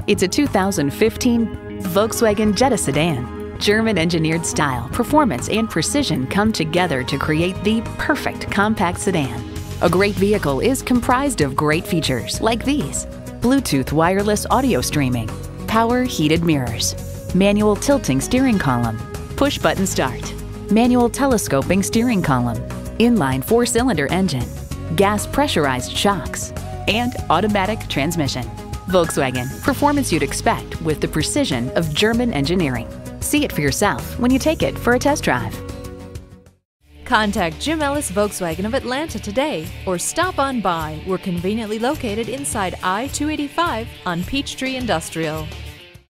It's a 2015 Volkswagen Jetta sedan. German-engineered style, performance, and precision come together to create the perfect compact sedan. A great vehicle is comprised of great features like these: Bluetooth wireless audio streaming, power heated mirrors, manual tilting steering column, push-button start, manual telescoping steering column, inline 4-cylinder engine, gas pressurized shocks, and automatic transmission. Volkswagen, performance you'd expect with the precision of German engineering. See it for yourself when you take it for a test drive. Contact IJim Ellis Volkswagen of Atlanta today or stop on by. We're conveniently located inside I-285 on Peachtree Industrial.